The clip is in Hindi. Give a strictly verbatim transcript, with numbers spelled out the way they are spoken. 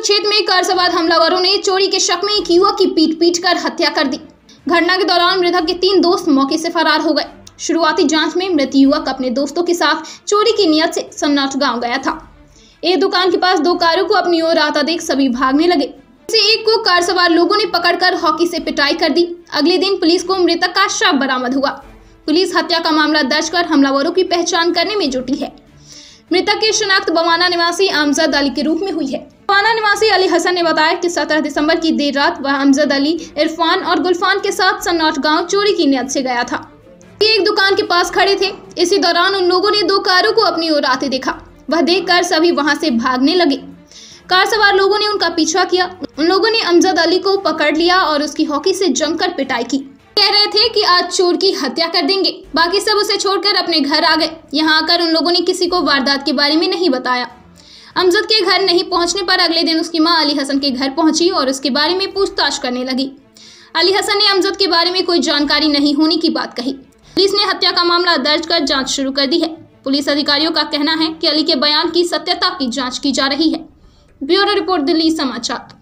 क्षेत्र में कार सवार हमलावरों ने चोरी के शक में एक युवक की पीट पीट कर हत्या कर दी। घटना के दौरान मृतक के तीन दोस्त मौके से फरार हो गए। शुरुआती जांच में मृत युवक अपने दोस्तों के साथ चोरी की नियत से सन्नाट गांव गया था। एक दुकान के पास दो कारों को अपनी ओर आता देख सभी भागने लगे। इसे एक को कार सवार लोगों ने पकड़कर हॉकी से पिटाई कर दी। अगले दिन पुलिस को मृतक का शव बरामद हुआ। पुलिस हत्या का मामला दर्ज कर हमलावरों की पहचान करने में जुटी है। मृतक की शिनाख्त बवाना निवासी अमजद अली के रूप में हुई है। बवाना निवासी अली हसन ने बताया कि सत्रह दिसंबर की देर रात वह अमजद अली, इरफान और गुलफान के साथ सन्नाट गांव चोरी की नियत से गया था। ये एक दुकान के पास खड़े थे। इसी दौरान उन लोगों ने दो कारों को अपनी ओर आते देखा। वह देखकर सभी वहां से भागने लगे। कार सवार लोगों ने उनका पीछा किया। उन लोगों ने अमजद अली को पकड़ लिया और उसकी हॉकी से जमकर पिटाई की। कह रहे थे कि आज चोर की हत्या कर देंगे। बाकी सब उसे छोड़कर अपने घर आ गए। यहाँ आकर उन लोगों ने किसी को वारदात के बारे में नहीं बताया। अमजद के घर नहीं पहुंचने पर अगले दिन उसकी मां अली हसन के घर पहुंची और उसके बारे में पूछताछ करने लगी। अली हसन ने अमजद के बारे में कोई जानकारी नहीं होने की बात कही। पुलिस ने हत्या का मामला दर्ज कर जांच शुरू कर दी है। पुलिस अधिकारियों का कहना है कि अली के बयान की सत्यता की जांच की जा रही है। ब्यूरो रिपोर्ट, दिल्ली समाचार।